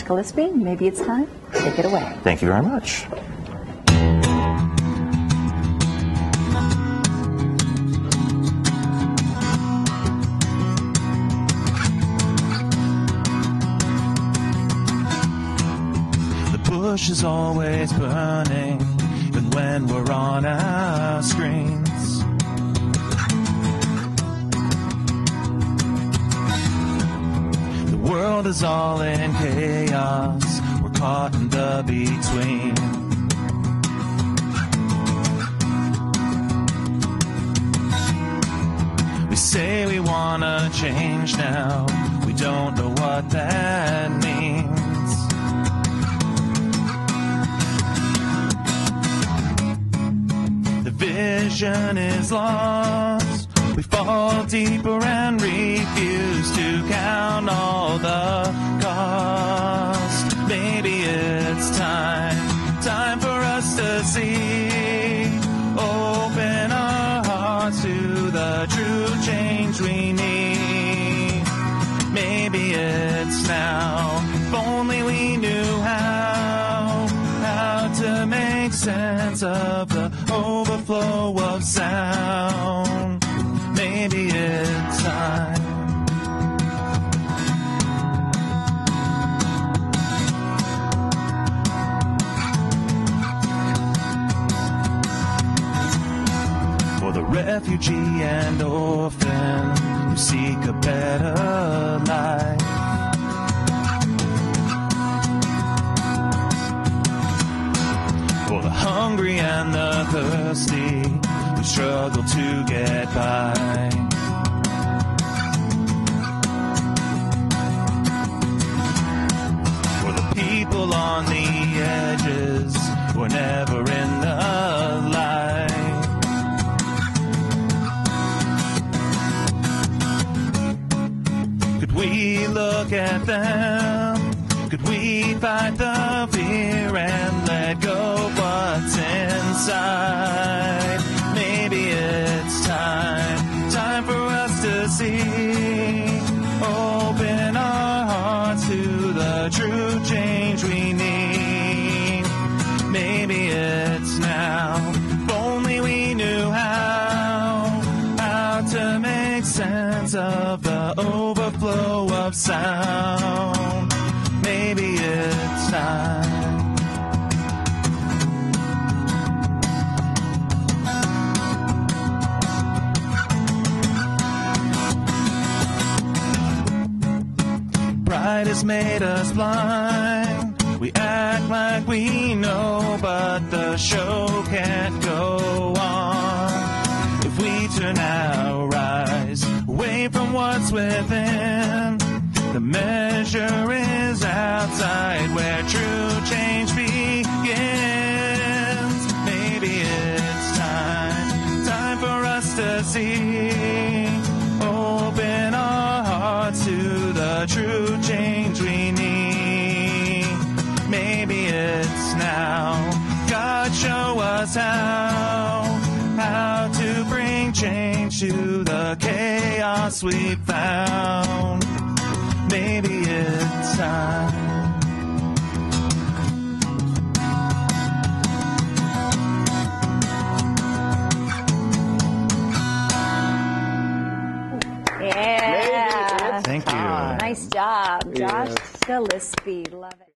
Gillespie, maybe it's time. Take it away. Thank you very much. The bush is always burning, even when we're on our screens. The world is all in chaos, we're caught in the between. We say we wanna change now, we don't know what that means. The vision is lost, we fall deeper and refuse to count all the cost. Maybe it's time for us to see, open our hearts to the true change we need. Maybe it's now, if only we knew how to make sense of the overflow of sound. Maybe it's time. For the refugee and orphan who seek a better life. For the hungry and the thirsty who struggle to get by. For the people on the edges who are never in the light. Could we look at them? Could we fight the fear and let go what's inside? Maybe it's time for us to see, open our hearts to the true change we need. Maybe it's now, if only we knew how to make sense of the overflow of sound. Maybe it's time. Pride has made us blind. We act like we know, but the show can't go on. If we turn our eyes away from what's within, the measure is outside where true change begins. Maybe it's time for us to see, open our hearts to the true change we need. Maybe it's now, God show us how to bring change to the chaos we found. Maybe it's time. Yeah. Thank you. Nice job, Josh Yes. Gillespie. Love it.